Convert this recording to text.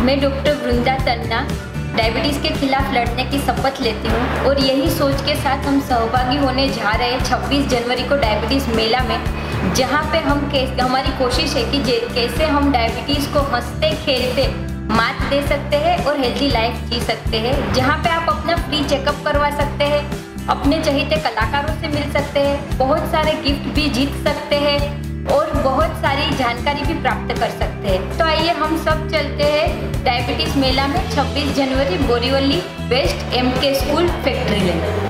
मैं डॉक्टर वृंदा तन्ना डायबिटीज़ के खिलाफ लड़ने की शपथ लेती हूँ और यही सोच के साथ हम सहभागी होने जा रहे हैं 26 जनवरी को डायबिटीज़ मेला में, जहाँ पे हमारी कोशिश है कि कैसे हम डायबिटीज़ को हंसते खेलते मात दे सकते हैं और हेल्दी लाइफ जी सकते हैं। जहाँ पे आप अपना फ्री चेकअप करवा सकते हैं, अपने चहेते कलाकारों से मिल सकते हैं, बहुत सारे गिफ्ट भी जीत सकते हैं और बहुत सारी जानकारी भी प्राप्त कर सकते हैं। तो आइए हम सब चलते हैं डायबिटीज़ मेला में 26 जनवरी Borivali west MK school factory लेन।